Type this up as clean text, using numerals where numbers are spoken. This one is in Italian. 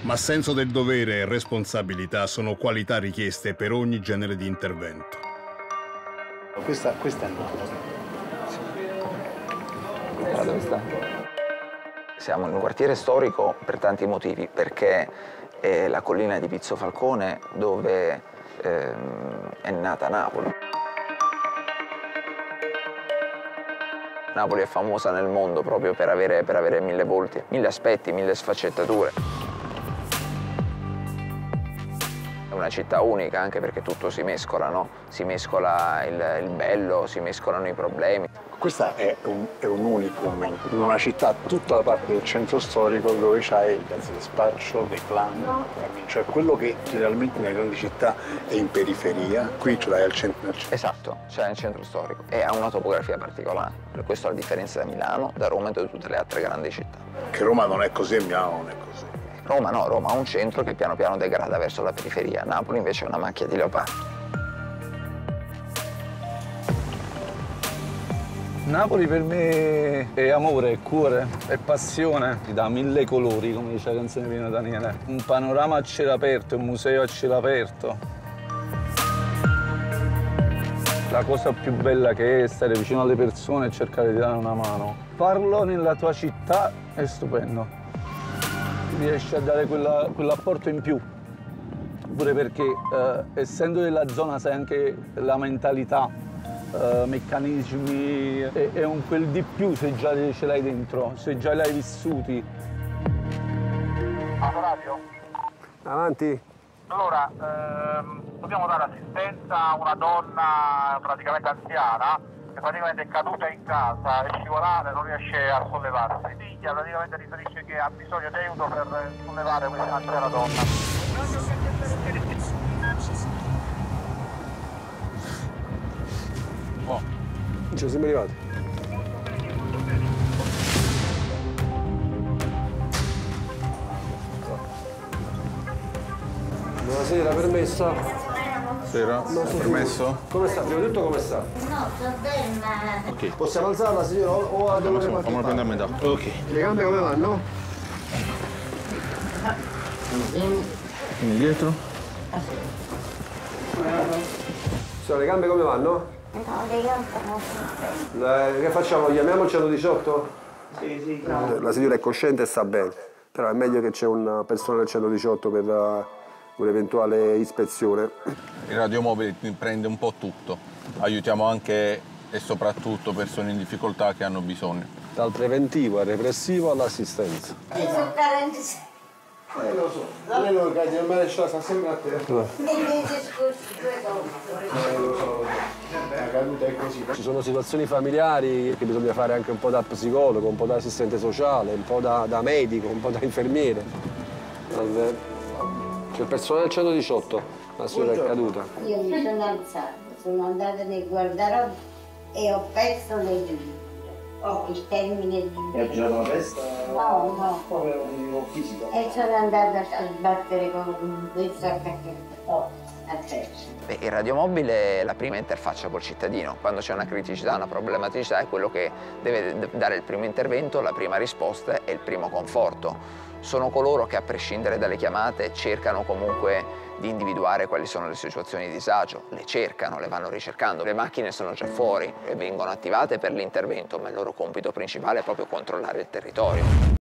Ma senso del dovere e responsabilità sono qualità richieste per ogni genere di intervento. Questa è nuova. Dove sta? Siamo in un quartiere storico per tanti motivi, perché è la collina di Pizzo Falcone dove è nata Napoli. Napoli è famosa nel mondo proprio per avere mille volti, mille aspetti, mille sfaccettature. È una città unica anche perché tutto si mescola, no? Si mescola il bello, si mescolano i problemi. Questa è un unicum in una città, tutta la parte del centro storico dove c'hai il case di spaccio, dei clan, cioè quello che generalmente nelle grandi città è in periferia, qui ce l'hai al centro. Esatto, c'è nel centro storico e ha una topografia particolare. Per questo la differenza da Milano, da Roma e da tutte le altre grandi città. Che Roma non è così e Milano non è così. Roma no, Roma ha un centro che piano piano degrada verso la periferia. Napoli invece è una macchia di leopardo. Napoli per me è amore, è cuore, è passione, ti dà mille colori, come dice la canzone di Pino Daniele. Un panorama a cielo aperto, un museo a cielo aperto. La cosa più bella che è stare vicino alle persone e cercare di dare una mano. Farlo nella tua città è stupendo. Riesci a dare quell'apporto in più. Pure perché, essendo della zona, sai anche la mentalità. Meccanismi, è un quel di più se già ce l'hai dentro, se già l'hai vissuti. Radio? Avanti. Allora, dobbiamo dare assistenza a una donna praticamente anziana che praticamente è caduta in casa, è scivolata e non riesce a sollevarsi. La figlia praticamente riferisce che ha bisogno di aiuto per sollevare questa anziana donna. Oh. Ci siamo arrivati. Buonasera, permessa? Sera, permesso? Come sta? Prima di tutto come sta? No, sto bene, ma... Ok. Possiamo alzarla, signora? O a dove Fammi prendere a metà. Ok. Le gambe come vanno? Quindi dietro? Signora, le gambe come vanno? No, le gambe non sono... Che facciamo? Chiamiamo il 118? Sì. La signora è cosciente e sta bene, però è meglio che c'è una persona del 118 per un'eventuale ispezione. Il radiomobile prende un po' tutto. Aiutiamo anche e soprattutto persone in difficoltà che hanno bisogno. Dal preventivo al repressivo all'assistenza. Io sono 46. Lo so, lei non cade, il maresciallo sta sempre a te. Nei mesi scorsi 2 dollari. Lo so. La caduta è così. Ci sono situazioni familiari che bisogna fare anche un po' da psicologo, un po' da assistente sociale, un po' da medico, un po' da infermiere. C'è il personale del 118, la signora è caduta. Io mi sono alzata, sono andata nel guardaroba e ho perso le dita. Il termine di... Hai girato la testa? No. Proprio fisico? E sono andata a sbattere con questo a terra. Il radiomobile è la prima interfaccia col cittadino. Quando c'è una criticità, una problematicità, è quello che deve dare il primo intervento, la prima risposta e il primo conforto. Sono coloro che, a prescindere dalle chiamate, cercano comunque di individuare quali sono le situazioni di disagio, le cercano, le vanno ricercando. Le macchine sono già fuori e vengono attivate per l'intervento, ma il loro compito principale è proprio controllare il territorio.